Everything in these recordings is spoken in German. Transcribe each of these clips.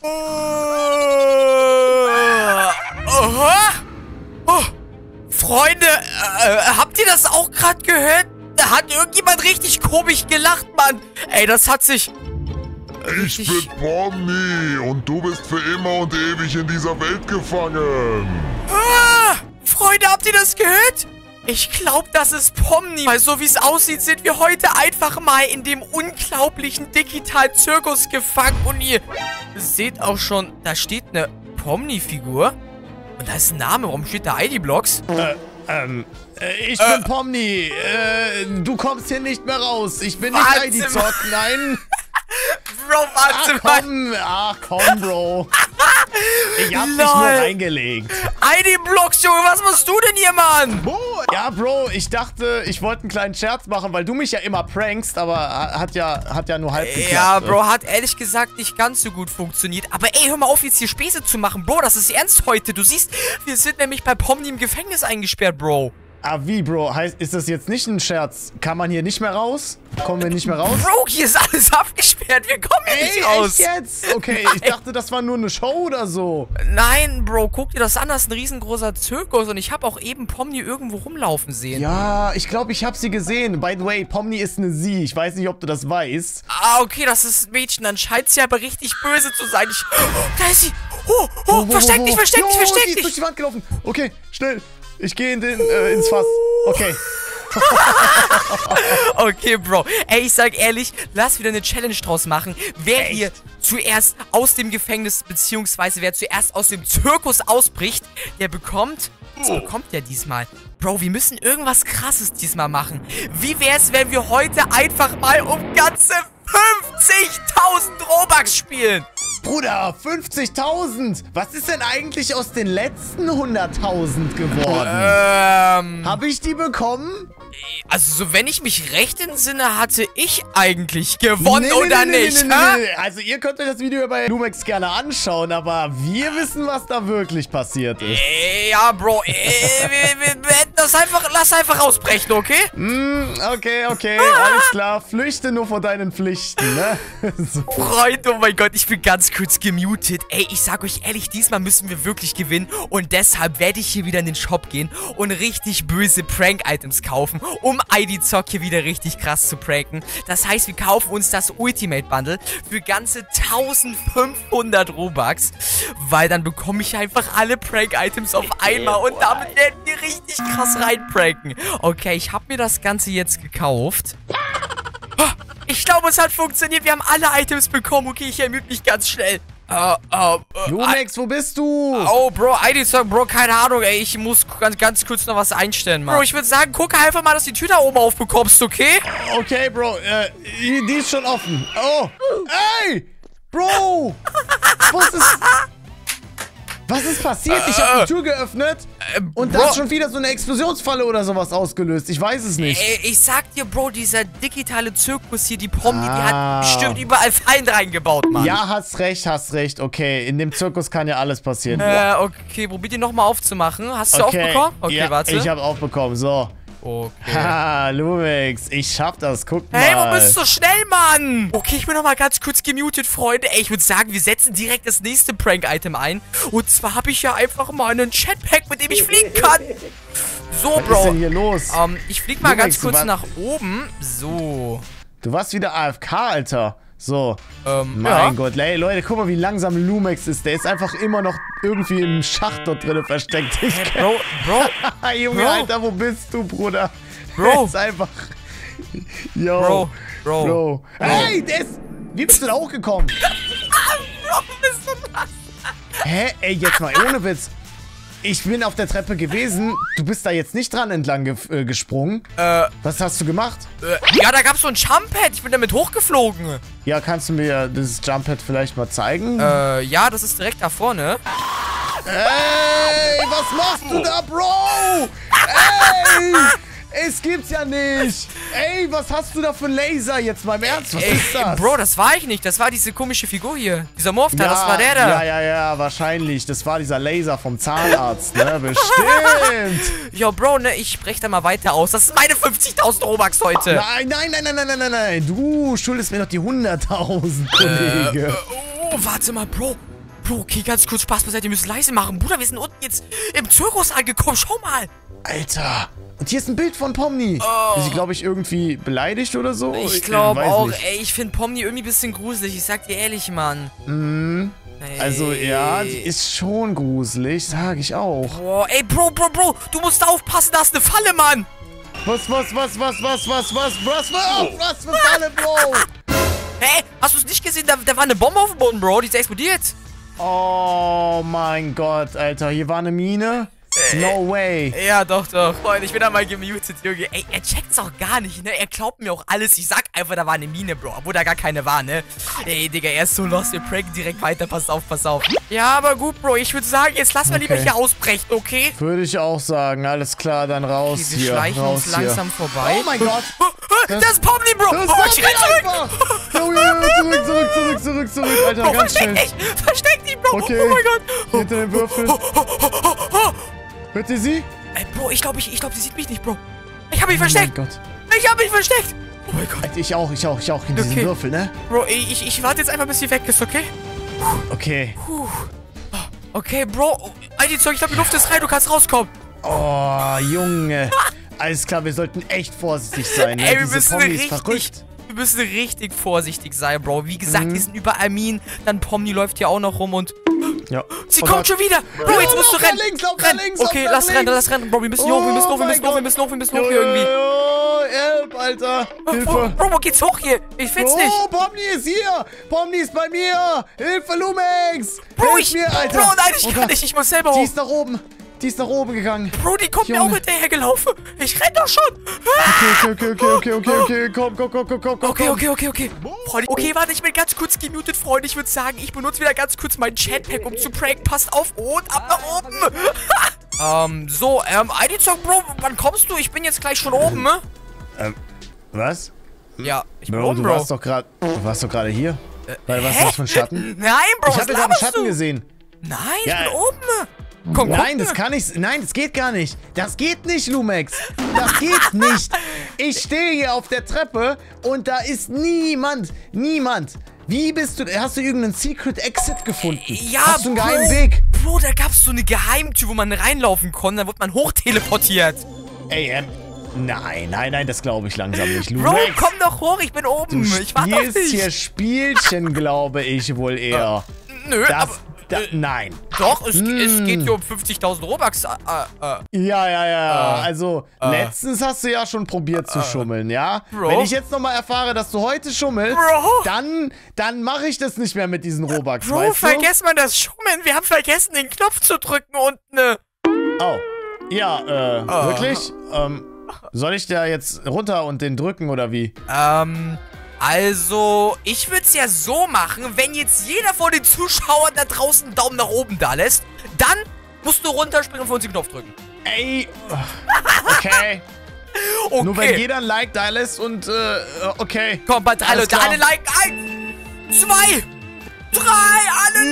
Aha. Oh, Freunde, habt ihr das auch gerade gehört? Da hat irgendjemand richtig komisch gelacht, Mann. Ey, das hat sich... Ich bin Pomni und du bist für immer und ewig in dieser Welt gefangen. Freunde, habt ihr das gehört? Ich glaube, das ist Pomni. Weil so wie es aussieht, sind wir heute einfach mal in dem unglaublichen digitalen Zirkus gefangen. Und ihr seht auch schon, da steht eine Pomni-Figur. Und da ist ein Name. Warum steht da ID-Blocks? Ich bin Pomni. Du kommst hier nicht mehr raus. Ich bin nicht ID-Zock, nein. Bro, warte mal. Ach komm, Bro. Ich hab dich nur reingelegt. ID-Blocks, Junge, was machst du denn hier, Mann? Ja, Bro, ich dachte, ich wollte einen kleinen Scherz machen, weil du mich ja immer prankst, aber hat ja nur halb geklappt. Ja, Bro, hat ehrlich gesagt nicht ganz so gut funktioniert. Aber ey, hör mal auf, jetzt hier Späße zu machen. Bro, das ist ernst heute. Du siehst, wir sind nämlich bei Pomni im Gefängnis eingesperrt, Bro. Ah, wie, Bro? Heißt, ist das jetzt nicht ein Scherz? Kann man hier nicht mehr raus? Kommen wir nicht mehr raus? Bro, hier ist alles abgesperrt. Wir kommen hier nicht raus. Echt jetzt? Okay, ich dachte, das war nur eine Show oder so. Nein, Bro, guck dir das an. Das ist ein riesengroßer Zirkus. Und ich habe auch eben Pomni irgendwo rumlaufen sehen. Ja, ich glaube, ich habe sie gesehen. By the way, Pomni ist eine Sie. Ich weiß nicht, ob du das weißt. Ah, okay, das ist ein Mädchen. Dann scheint sie aber richtig böse zu sein. Da ist sie. Versteck dich, versteck dich, versteck dich. Die ist durch die Wand gelaufen. Okay, schnell. Ich gehe ins Fass. Okay. Okay, Bro. Ey, ich sag ehrlich, lass wieder eine Challenge draus machen. Wer hier zuerst aus dem Gefängnis, beziehungsweise wer zuerst aus dem Zirkus ausbricht, der bekommt... Was bekommt der diesmal? Bro, wir müssen irgendwas Krasses diesmal machen. Wie wär's, wenn wir heute einfach mal um ganze 50.000 Robux spielen? Bruder, 50.000! Was ist denn eigentlich aus den letzten 100.000 geworden? Habe ich die bekommen? Also, so wenn ich mich recht entsinne, hatte ich eigentlich gewonnen, oder nicht? Nee. Also, ihr könnt euch das Video bei Lumex gerne anschauen, aber wir wissen, was da wirklich passiert ist. Ja, Bro, wir hätten das einfach, lass einfach ausbrechen, okay? Okay, alles klar. Flüchte nur vor deinen Pflichten, ne? So. Freund, oh mein Gott, ich bin ganz kurz gemutet. Ey, ich sag euch ehrlich, diesmal müssen wir wirklich gewinnen und deshalb werde ich hier wieder in den Shop gehen und richtig böse Prank-Items kaufen, um ID-Zock hier wieder richtig krass zu pranken. Das heißt, wir kaufen uns das Ultimate Bundle für ganze 1500 Robux, weil dann bekomme ich einfach alle Prank-Items auf einmal und damit werden wir richtig krass reinpranken. Okay, ich habe mir das Ganze jetzt gekauft. Ich glaube, es hat funktioniert. Wir haben alle Items bekommen. Okay, ich ermüde mich ganz schnell. Lumex, wo bist du? Oh, Bro, ID-Zock, Bro, keine Ahnung, ey. Ich muss ganz kurz noch was einstellen, Mann. Bro, ich würde sagen, gucke einfach mal, dass die Tür da oben aufbekommst, okay? Okay, Bro, die ist schon offen. Oh, ey! Bro! Was ist passiert? Ich habe die Tür geöffnet und da ist schon wieder so eine Explosionsfalle oder sowas ausgelöst. Ich weiß es nicht. Ey, ich sag dir, Bro, dieser digitale Zirkus hier, die Pomni, die hat bestimmt überall Fallen reingebaut, Mann. Ja, hast recht. Okay, in dem Zirkus kann ja alles passieren. Okay, probier die nochmal aufzumachen. Hast du aufbekommen? Okay, ja, warte. Ich habe aufbekommen, so. Okay. Haha, Lumex, ich schaff das, guck mal. Hey, wo bist du so schnell, Mann? Okay, ich bin noch mal ganz kurz gemutet, Freunde. Ey, ich würde sagen, wir setzen direkt das nächste Prank-Item ein. Und zwar habe ich ja einfach mal einen Jetpack, mit dem ich fliegen kann. So, Bro. Was ist denn hier los? Ich flieg mal ganz kurz nach oben. So. Du warst wieder AFK, Alter. So. Mein Gott, ey, Leute, guck mal, wie langsam Lumex ist. Der ist einfach immer noch irgendwie im Schacht dort drin versteckt. Bro. Junge, Alter, wo bist du, Bruder? Bro. Der ist einfach... Yo. Bro. Hey, der ist... Wie bist du da hochgekommen? Bro, bist du das? Hä? Ey, jetzt mal ohne Witz. Ich bin auf der Treppe gewesen. Du bist da jetzt nicht dran entlang gesprungen. Was hast du gemacht? Ja, da gab's so ein Jump-Pad. Ich bin damit hochgeflogen. Ja, kannst du mir das Jump-Pad vielleicht mal zeigen? Ja, das ist direkt da vorne. Ey, was machst du da, Bro? Ey, es gibt's ja nicht. Ey, was hast du da für einen Laser jetzt mal im Ernst? Was ist das? Bro, das war ich nicht. Das war diese komische Figur hier. Dieser Morph da, das war der da. Ja, wahrscheinlich. Das war dieser Laser vom Zahnarzt, ne? Bestimmt. Ja, Bro, ne, ich spreche da mal weiter aus. Das ist meine 50.000 Robux heute. Nein. Du schuldest mir noch die 100.000, Kollege. Oh, warte mal, Bro. Bro, okay, ganz kurz Spaß beiseite. Wir müssen leise machen. Bruder, wir sind unten jetzt im Zirkus angekommen. Schau mal. Alter. Und hier ist ein Bild von Pomni. Ist sie, glaube ich, irgendwie beleidigt oder so? Ich glaube auch. Nicht. Ey, ich finde Pomni irgendwie ein bisschen gruselig. Ich sag dir ehrlich, Mann. Also, ja, die ist schon gruselig, sag ich auch. Boah, ey, Bro, du musst aufpassen, da ist eine Falle, Mann. Was für Falle, Bro? Hä? Hast du es nicht gesehen? Da war eine Bombe auf dem Boden, Bro. Die ist explodiert. Oh mein Gott, Alter. Hier war eine Mine. No way. Ja, doch. Freunde, ich bin da mal gemutet, Junge. Ey, er checkt's auch gar nicht, ne? Er glaubt mir auch alles. Ich sag einfach, da war eine Mine, Bro. Obwohl da gar keine war, ne? Ey, Digga, er ist so lost. Wir pranken direkt weiter. Pass auf. Ja, aber gut, Bro. Ich würde sagen, jetzt lass mal lieber hier ausbrechen, okay? Würde ich auch sagen. Alles klar, dann raus wir hier. Schleichen uns langsam vorbei. Oh mein Gott. Das ist Pomni, Bro. Das ist ich renn zurück, Alter, Bro, ganz schnell. Versteck dich, Bro. Okay. Oh mein Gott. Hinter den Würfel. Hört ihr sie? Ey, Bro, ich glaube, sie sieht mich nicht, Bro. Ich hab mich versteckt. Oh mein Gott. Ich hab mich versteckt. Oh mein Gott. Alter, ich auch in diesen Würfel, ne? Bro, ich warte jetzt einfach, bis sie weg ist, okay? Okay. Okay, Bro. Ich glaube, die Luft ist rein, du kannst rauskommen. Oh, Junge. Alles klar, wir sollten echt vorsichtig sein, ne? Ey, Wir müssen richtig vorsichtig sein, Bro. Wie gesagt, die sind überall Minen. Dann Pomni läuft hier auch noch rum und... Ja. Sie kommt schon wieder. Bro, jetzt musst du rennen. Links, okay, lass rennen. Bro, wir müssen hier hoch hier irgendwie. Help, Alter. Hilfe. Bro, wo geht's hoch hier? Ich find's nicht. Oh, Pomni ist hier. Pomni ist bei mir. Hilfe, Lumex. Bro, Hilf mir, Alter. Bro, nein, ich kann nicht. Ich muss selber hoch. Die ist nach oben gegangen. Bro, die kommt mir auch hinterhergelaufen. Ich renn doch schon. Okay. Komm. Okay. Freunde, okay, warte, ich bin ganz kurz gemutet, Freunde. Ich würde sagen, ich benutze wieder ganz kurz mein Chatpack, um zu pranken. Passt auf und ab nach oben. Idizok, Bro, wann kommst du? Ich bin jetzt gleich schon oben, ne? Was? Ja, ich bin Bro, oben, du warst doch gerade hier. Was ist das für ein Schatten? Nein, Bro, ich habe gerade einen Schatten gesehen. Nein, ich bin oben. Komm, nein, das kann nicht. Nein, das geht gar nicht. Das geht nicht, Lumex. Das geht nicht. Ich stehe hier auf der Treppe und da ist niemand. Wie bist du? Hast du irgendeinen Secret Exit gefunden? Ja, hast du einen geheimen Weg? Bro, da gab es so eine Geheimtür, wo man reinlaufen konnte. Dann wird man hochteleportiert. Ey, nein, das glaube ich langsam nicht. Lumex, Bro, komm doch hoch, ich bin oben. Ich warte auf dich. Hier Spielchen, glaube ich wohl eher. Nö, nein. Doch, es geht hier um 50.000 Robux. Ja. Also, letztens hast du ja schon probiert zu schummeln, ja? Bro? Wenn ich jetzt nochmal erfahre, dass du heute schummelst, dann mache ich das nicht mehr mit diesen Robux, Bro, weißt du? vergesst mal das Schummeln. Wir haben vergessen, den Knopf zu drücken und Oh. Ja, wirklich? Soll ich da jetzt runter und den drücken, oder wie? Also, ich würde es ja so machen, wenn jetzt jeder von den Zuschauern da draußen einen Daumen nach oben da lässt, dann musst du runterspringen und für uns den Knopf drücken. Ey, okay. Nur wenn jeder ein Like da lässt und, okay. Komm, bei 3 Leute, alle liken. 1, 2, 3, alle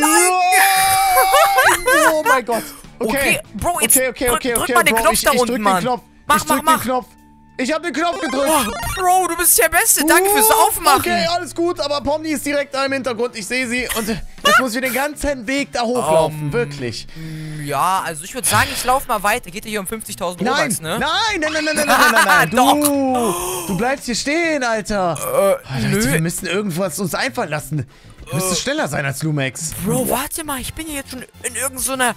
liken. Oh mein Gott. Okay, Bro, jetzt drück mal den Knopf da unten, Mann. Ich drück den Knopf. Ich hab den Knopf gedrückt. Oh, Bro, du bist der Beste. Danke fürs Aufmachen. Okay, alles gut, aber Pomni ist direkt da im Hintergrund. Ich sehe sie und jetzt muss ich den ganzen Weg da hochlaufen. Wirklich. Ja, also ich würde sagen, ich laufe mal weiter. Geht ja hier um 50.000 Robux, ne? Nein. Du bleibst hier stehen, Alter. Nö. Wir müssen irgendwas uns einfallen lassen. Du müsstest schneller sein als Lumex. Bro, warte mal. Ich bin hier jetzt schon in irgendeiner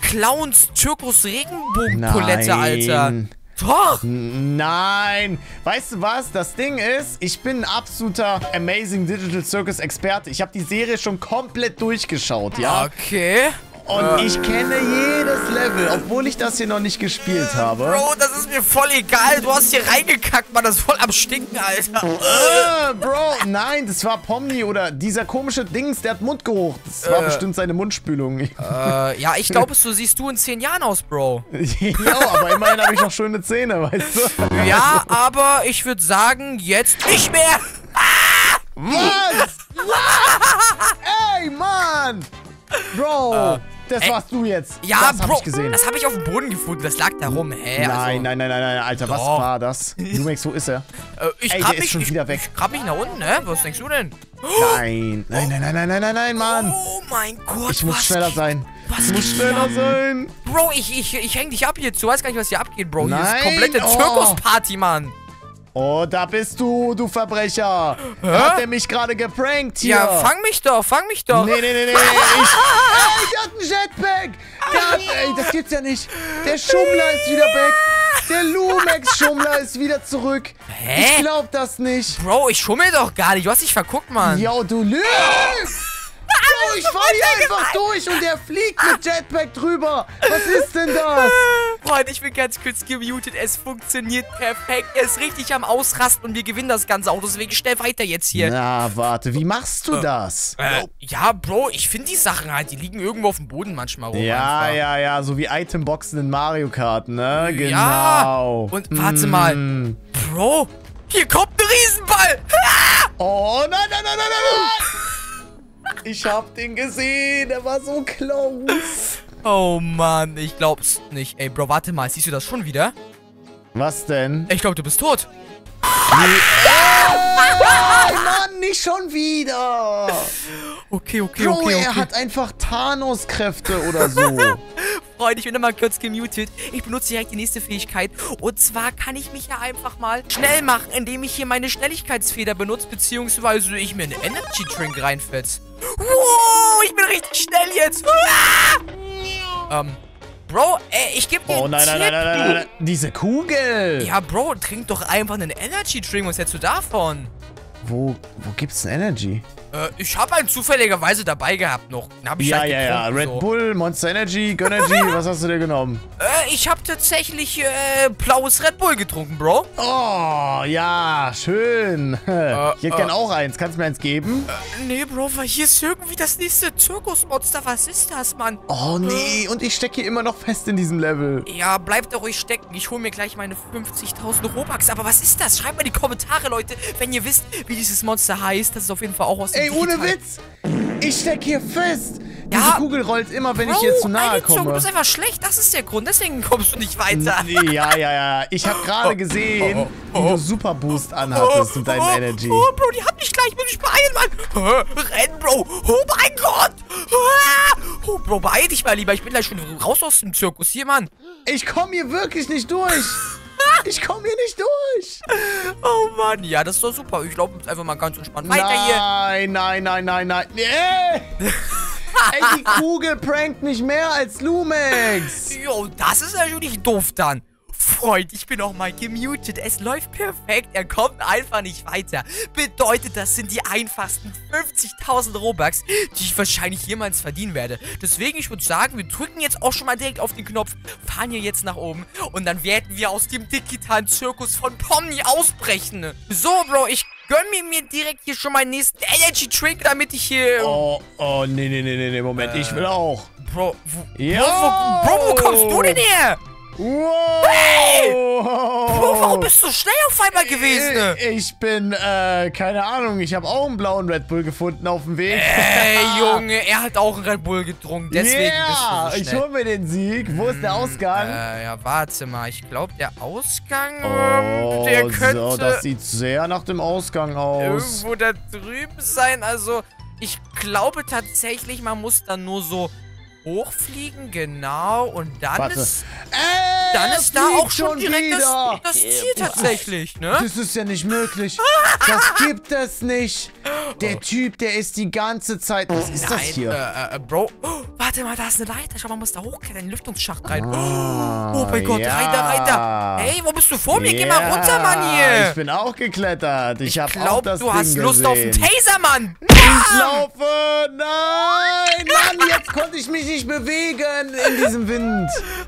Clowns-Türkos-Regenbogen-Palette, Alter. Doch! Nein! Weißt du was? Das Ding ist, ich bin ein absoluter Amazing Digital Circus Experte. Ich habe die Serie schon komplett durchgeschaut, ja? Okay. Und ich kenne jedes Level, obwohl ich das hier noch nicht gespielt habe. Bro, das ist mir voll egal. Du hast hier reingekackt, Mann. Das ist voll am Stinken, Alter. Bro, nein, das war Pomni oder dieser komische Dings, der hat Mundgeruch. Das war bestimmt seine Mundspülung. Ja, ich glaube, so siehst du in 10 Jahren aus, Bro. Ja, aber immerhin habe ich noch schöne Zähne, weißt du? Ja, aber ich würde sagen, jetzt nicht mehr. Was? Ey, Mann! Bro, das warst du jetzt. Ja, das hab Bro, ich gesehen. das habe ich auf dem Boden gefunden. Das lag da rum. Hä? Nein, Alter, was Doch. war das? Lumex, wo ist er? Ich Ey, grab der ist schon wieder weg. Ich grab mich nach unten, hä? Was denkst du denn? Nein, Mann. Oh mein Gott, Ich muss schneller sein. Was Ich muss schneller sein. Bro, ich häng dich ab jetzt. Du weißt gar nicht, was hier abgeht, Bro. Hier Nein, ist komplette oh. Zirkusparty, Mann. Oh, da bist du, du Verbrecher. Hat er mich gerade geprankt hier? Ja, fang mich doch. Nee. Ey, der hat einen Jetpack. Ey, das gibt's ja nicht. Der Schummler ist wieder back. Der Lumex-Schummler ist wieder zurück. Hä? Ich glaub das nicht. Bro, ich schummel doch gar nicht. Du hast dich verguckt, Mann. Jo, du lügst. Bro, ich fahr hier einfach durch und der fliegt mit Jetpack drüber. Was ist denn das? Freunde, ich bin ganz kurz gemutet. Es funktioniert perfekt. Er ist richtig am Ausrasten und wir gewinnen das ganze Auto. Deswegen schnell weiter jetzt hier. Na, warte, wie machst du das? Ja, Bro, ich finde die Sachen halt. Die liegen irgendwo auf dem Boden manchmal rum. einfach. Ja, so wie Itemboxen in Mario Kart, ne? Genau. Ja. Und warte mal. Bro, hier kommt ein Riesenball. Oh, nein. Ich hab den gesehen, der war so close. Oh Mann, ich glaub's nicht. Ey, Bro, warte mal, siehst du das schon wieder? Was denn? Ich glaube, du bist tot. Oh, Mann, nicht schon wieder. Okay. Bro, er hat einfach Thanos-Kräfte oder so. Freunde, ich bin mal kurz gemutet. Ich benutze direkt die nächste Fähigkeit. Und zwar kann ich mich ja einfach mal schnell machen, indem ich hier meine Schnelligkeitsfeder benutze, beziehungsweise ich mir einen Energy Drink reinfetz. Wow, ich bin richtig schnell jetzt. Bro, ich geb dir einen Tipp. Nein. Diese Kugel. Ja, Bro, trink doch einfach einen Energy Drink. Was hältst du davon? Wo gibt's denn Energy? Ich habe einen zufälligerweise dabei gehabt noch. Den hab ich halt getrunken, Red so. Bull, Monster Energy, Gönnergy, was hast du dir genommen? Ich habe tatsächlich blaues Red Bull getrunken, Bro. Oh, ja, schön. Ich hätte gern auch eins. Kannst du mir eins geben? Nee, Bro, weil hier ist irgendwie das nächste Zirkusmonster. Was ist das, Mann? Oh, nee. Und ich stecke hier immer noch fest in diesem Level. Ja, bleib da ruhig stecken. Ich hole mir gleich meine 50.000 Robux. Aber was ist das? Schreibt mal in die Kommentare, Leute, wenn ihr wisst, wie dieses Monster heißt. Das ist auf jeden Fall auch aus dem Ey, ohne Witz. Ich stecke hier fest. Ja, Diese Kugel rollt immer, wenn ich hier zu nahe komme. Du bist einfach schlecht. Das ist der Grund. Deswegen kommst du nicht weiter. Nee, ja. Ich habe gerade gesehen, wie du Super Boost anhattest mit deinem Energy. Oh, Bro, die hat mich gleich. Ich muss mich beeilen, Mann. Renn, Bro. Oh mein Gott. Oh, Bro, beeil dich mal lieber. Ich bin gleich schon raus aus dem Zirkus. Hier, Mann. Ich komme hier wirklich nicht durch. Ich komme hier nicht durch. Oh Mann, ja, das ist doch super. Ich laufe jetzt einfach mal ganz entspannt weiter hier. Nein. Nee. Ey, die Kugel prankt mich mehr als Lumex. Jo, das ist natürlich doof dann. Freund, ich bin auch mal gemutet. Es läuft perfekt. Er kommt einfach nicht weiter. Bedeutet, das sind die einfachsten 50.000 Robux, die ich wahrscheinlich jemals verdienen werde. Deswegen, ich würde sagen, wir drücken jetzt auch schon mal direkt auf den Knopf, fahren hier jetzt nach oben und dann werden wir aus dem digitalen Zirkus von Pomni ausbrechen. So, Bro, ich gönn mir direkt hier schon meinen nächsten Energy Drink, damit ich hier... Oh, nee, Moment, ich will auch. Bro, Bro, wo kommst du denn her? Wow! Hey! Bro, warum bist du so schnell auf einmal gewesen? Ich bin, keine Ahnung, ich habe auch einen blauen Red Bull gefunden auf dem Weg. Ey, Junge, er hat auch einen Red Bull getrunken, deswegen bist du so schnell. Ich hol mir den Sieg. Wo ist der Ausgang? Ja, warte mal, ich glaube, der Ausgang, Oh, der könnte so, das sieht sehr nach dem Ausgang aus. irgendwo da drüben sein. Also, ich glaube tatsächlich, man muss dann nur so hochfliegen, genau, und dann ist da auch schon direkt das Ziel tatsächlich, ne? Das ist ja nicht möglich. Das gibt es nicht. Der Typ, der ist die ganze Zeit... Was ist das hier? Bro, warte mal, da ist eine Leiter. Schau mal, man muss da hochklettern, in den Lüftungsschacht rein. Oh mein Gott, ja. rein da. Hey, wo bist du vor mir? Geh mal runter, Mann, hier. Ich bin auch geklettert. Ich hab auch das du Ding hast Lust gesehen. auf einen Taser, Mann. Ich laufe! Nein! Mann, jetzt konnte ich mich nicht bewegen in diesem Wind.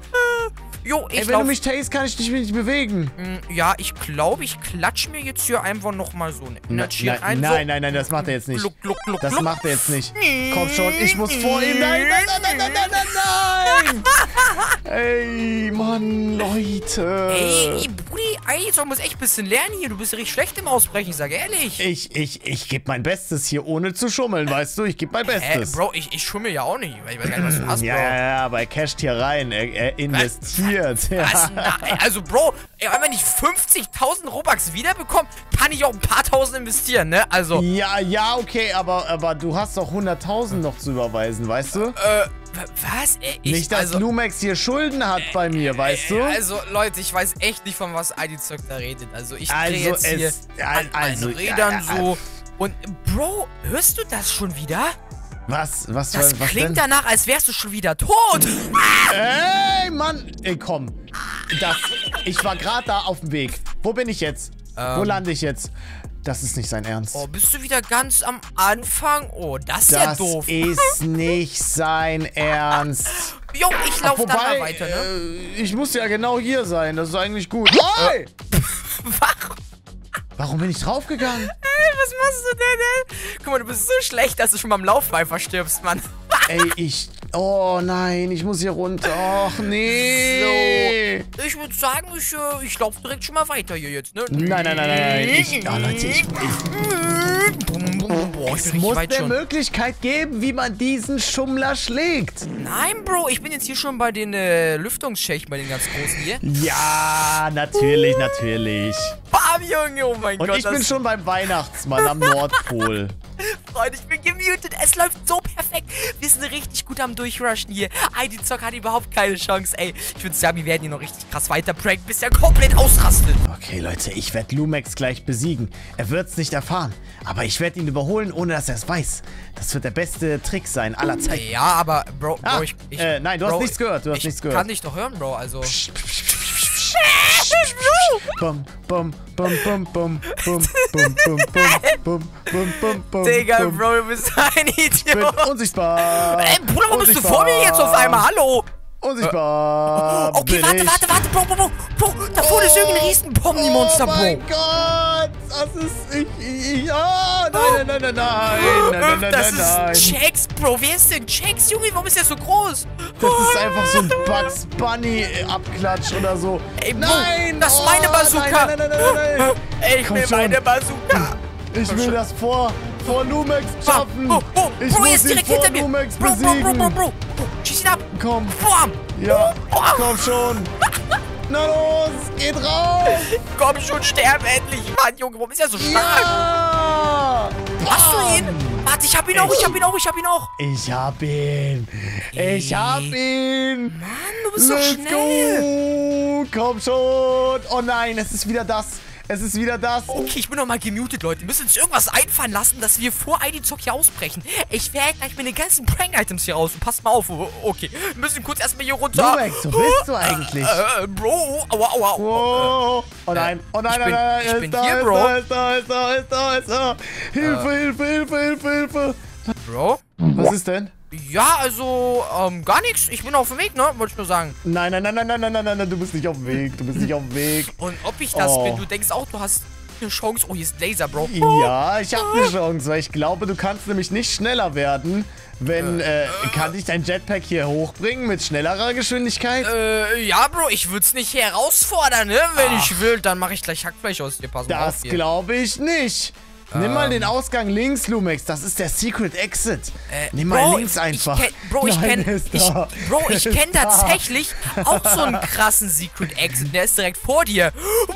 Jo, Ey, wenn du mich tast, kann ich dich nicht bewegen. Ja, ich glaube, ich klatsche mir jetzt hier einfach nochmal so eine Energy rein. Nein, das macht er jetzt nicht. Gluck, Das gluck. macht er jetzt nicht. Komm schon, ich muss vor ihm. Nein! Ey, Mann, Leute. Ey, Brudi, Bro, muss echt ein bisschen lernen hier. Du bist ja richtig schlecht im Ausbrechen, ich sag ehrlich. Ich gebe mein Bestes hier, ohne zu schummeln, weißt du? Ich gebe mein Bestes. Bro, ich schummel ja auch nicht, weil ich weiß gar nicht, was du hast, Bro. Ja, aber er casht hier rein. Er investiert. Was? Nein, also, Bro, wenn ich 50.000 Robux wiederbekomme, kann ich auch ein paar Tausend investieren, ne? Also. Ja, okay, aber du hast doch 100.000 noch zu überweisen, weißt du? Was? Nicht, dass Lumex hier Schulden hat bei mir, weißt du? Also, Leute, ich weiß echt nicht, von was IDzock da redet. Also, ich drehe jetzt hier an meinen Rädern so. Und, Bro, hörst du das schon wieder? Was klingt denn? danach, als wärst du schon wieder tot. Ey, Mann. Ey, komm. Ich war gerade da auf dem Weg. Wo bin ich jetzt? Wo lande ich jetzt? Das ist nicht sein Ernst. Oh, bist du wieder ganz am Anfang? Oh, das ist ja doof. Das ist nicht sein Ernst. Jo, ich laufe dann mal weiter, ne? Ich muss ja genau hier sein. Das ist eigentlich gut. Hey! Warum bin ich draufgegangen? Was machst du denn? Guck mal, du bist so schlecht, dass du schon beim Laufen einfach stirbst, Mann. Ey, oh nein, ich muss hier runter. Och, nee. So, ich würde sagen, ich laufe direkt schon mal weiter hier jetzt, ne? Nein. Leute, es muss eine Möglichkeit geben, wie man diesen Schummler schlägt. Nein, Bro, ich bin jetzt hier schon bei den Lüftungsschächten, bei den ganz großen hier. Ja, natürlich. Bam, Junge, oh mein Gott. Und ich bin schon beim Weihnachtsmann am Nordpol. Freunde, ich bin gemutet. Es läuft so perfekt. Wir sind richtig gut am Durchrushen hier. IDzock hat überhaupt keine Chance, ey. Ich würde sagen, wir werden hier noch richtig krass weiter pranken, bis er komplett ausrastet. Okay, Leute, ich werde Lumex gleich besiegen. Er wird es nicht erfahren. Aber ich werde ihn überholen, ohne dass er es weiß. Das wird der beste Trick sein aller Zeiten. Ja, aber, Bro, nein, du hast nichts gehört. Ich kann dich doch hören, Bro, also. Bum. Digga, Bro, du bist ein Idiot. Ich bin unsichtbar. Ey, Bruder, warum bist du vor mir jetzt auf einmal? Hallo? Unsichtbar. Okay, warte, Bro. Da vorne ist irgendein riesen Pomni-Monster, Bro. Oh mein Gott. Das ist... nein. Das ist Jax, Bro. Wer ist denn Jax, Junge? Warum ist der so groß? Das ist einfach so ein Bugs Bunny-Abklatsch oder so. Ey, nein! Das ist meine Bazooka! Nein. Ey, ich will meine Bazooka! Ich will das vor Lumex schaffen! Ich Bro, muss ihn vor Lumex besiegen! Bro! Schieß ihn ab! Komm! Bam! Ja, komm schon! Na los, geht raus! Komm schon, sterb endlich! Mann, Junge, warum ist er so stark? Ja! Hast du ihn? Warte, ich hab ihn auch! Ich hab ihn! Mann, du bist so schnell! Go. Komm schon! Oh nein, es ist wieder das! Okay, ich bin noch mal gemutet, Leute. Wir müssen uns irgendwas einfallen lassen, dass wir vor IDzock hier ausbrechen. Ich werde gleich mit den ganzen Prank-Items hier raus. Und passt mal auf. Okay, wir müssen kurz erstmal hier runter. Lumex, wo bist du eigentlich? Bro, aua. Oh nein. Ich bin hier, Bro. Ist da. Hilfe. Bro? Was ist denn? Ja, also, gar nichts. Ich bin auf dem Weg, ne? Wollte ich nur sagen. Nein, du bist nicht auf dem Weg. Und ob ich das bin, du denkst auch, du hast eine Chance. Oh, hier ist ein Laser, Bro. Ja, ich habe eine Chance, weil ich glaube, du kannst nämlich nicht schneller werden, wenn, kann ich dein Jetpack hier hochbringen mit schnellerer Geschwindigkeit? Ja, Bro, ich würde es nicht herausfordern, ne? Wenn ich will, dann mache ich gleich Hackfleisch aus dir. Pass mal auf. Das glaube ich nicht. Nimm mal den Ausgang links, Lumex. Das ist der Secret Exit. Nimm mal links einfach. Ich kenne tatsächlich auch so einen krassen Secret Exit. Der ist direkt vor dir.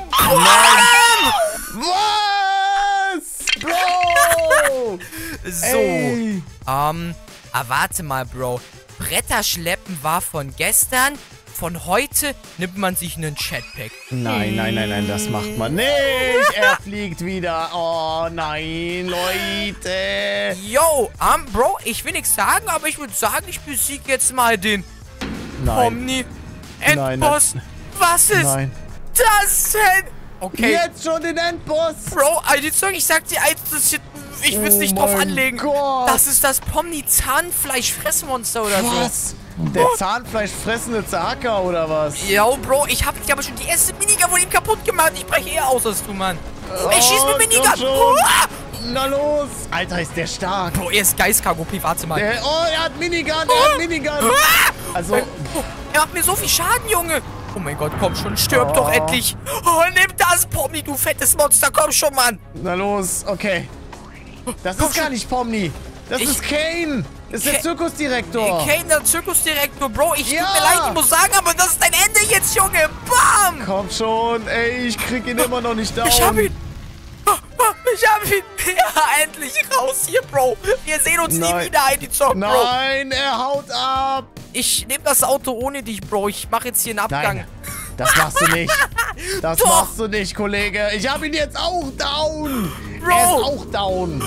Was? Bro! So. Warte mal, Bro. Bretterschleppen war von gestern. Von heute nimmt man sich einen Jetpack. Nein, das macht man nicht. Er fliegt wieder. Oh nein, Leute. Yo, Bro, ich will nichts sagen, aber ich würde sagen, ich besiege jetzt mal den Pomni-Endboss. Was ist das denn? Okay. Jetzt schon den Endboss. Bro, IDzock, ich sag dir eins, ich will es nicht drauf anlegen. Gott. Das ist das Pomni-Zahnfleisch-Fressmonster oder so. Was? Der zahnfleischfressende Zaka oder was? Yo, Bro, ich hab aber schon die erste Minigun von ihm kaputt gemacht. Ich breche eher aus als du, Mann. Ey, schieß mit Minigun. Na los. Alter, ist der stark. Bro, er ist Geist-KGP, warte mal. Er hat Minigun, Also... er macht mir so viel Schaden, Junge. Oh mein Gott, komm schon, stirb doch endlich. Oh, nimm das, Pomni, du fettes Monster, komm schon, Mann. Na los, okay. Das ist gar nicht Pomni. Das ist Kane. Das ist der Zirkusdirektor. Kane, der Zirkusdirektor, Bro. Tut mir leid, ich muss sagen, aber das ist dein Ende jetzt, Junge. Bam! Komm schon, ey, ich krieg ihn immer noch nicht down. Ich hab ihn. Ich hab ihn. Ja, endlich raus hier, Bro. Wir sehen uns nie wieder ein, die Zock, Bro. Nein, er haut ab. Ich nehme das Auto ohne dich, Bro. Ich mache jetzt hier einen Abgang. Nein, das machst du nicht. Das machst du nicht, Kollege. Ich hab ihn jetzt auch down. Bro. Er ist auch down.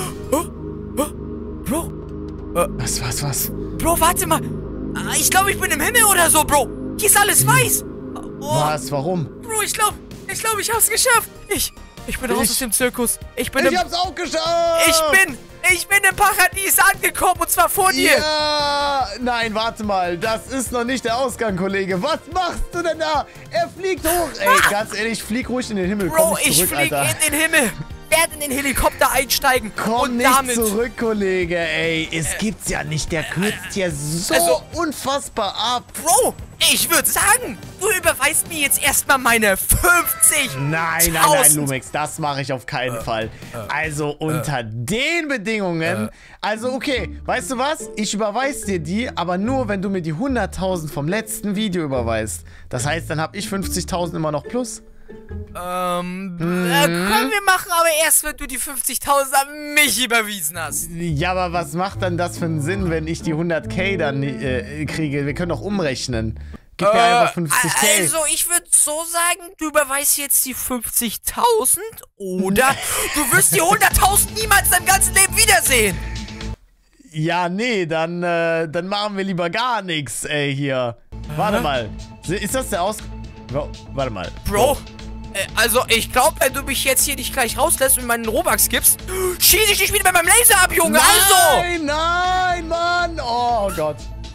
Bro. Was? Bro, warte mal. Ich glaube, ich bin im Himmel oder so, Bro. Hier ist alles weiß. Was? Warum? Bro, ich glaube, ich hab's geschafft. Ich bin raus aus dem Zirkus. Ich hab's auch geschafft. Ich bin im Paradies angekommen und zwar vor dir. Ja, nein, warte mal. Das ist noch nicht der Ausgang, Kollege. Was machst du denn da? Er fliegt hoch. Ey, ganz ehrlich, flieg ruhig in den Himmel. Bro, ich flieg in den Himmel. Werde in den Helikopter einsteigen. Komm nicht zurück, Kollege, ey. Es gibt's ja nicht. Der kürzt hier so unfassbar ab. Bro, ich würde sagen, du überweist mir jetzt erstmal meine 50. Nein, Lumix, das mache ich auf keinen Fall. Also unter den Bedingungen. Also okay, weißt du was? Ich überweise dir die, aber nur, wenn du mir die 100.000 vom letzten Video überweist. Das heißt, dann habe ich 50.000 immer noch plus. Können wir machen, aber erst, wenn du die 50.000 an mich überwiesen hast. Ja, aber was macht dann das für einen Sinn, wenn ich die 100.000 dann kriege? Wir können doch umrechnen. Gib mir einfach 50.000. Also, ich würde so sagen, du überweist jetzt die 50.000 oder du wirst die 100.000 niemals in deinem ganzen Leben wiedersehen. Ja, nee, dann machen wir lieber gar nichts, ey, hier. Warte mal. Ist das der Warte mal. Bro, also ich glaube, wenn du mich jetzt hier nicht gleich rauslässt und meinen Robux gibst, schieße ich dich wieder bei meinem Laser ab, Junge. Nein, Mann. Oh Gott.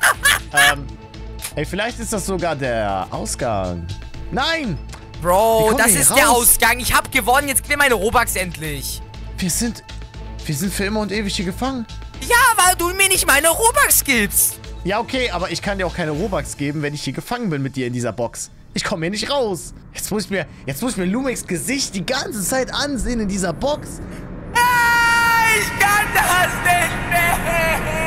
Ey, vielleicht ist das sogar der Ausgang. Nein. Bro, das ist der Ausgang. Ich habe gewonnen. Jetzt gib mir meine Robux endlich. Wir sind für immer und ewig hier gefangen. Ja, weil du mir nicht meine Robux gibst. Ja, okay, aber ich kann dir auch keine Robux geben, wenn ich hier gefangen bin mit dir in dieser Box. Ich komme hier nicht raus. Jetzt muss ich mir Lumix Gesicht die ganze Zeit ansehen in dieser Box. Ich kann das nicht mehr.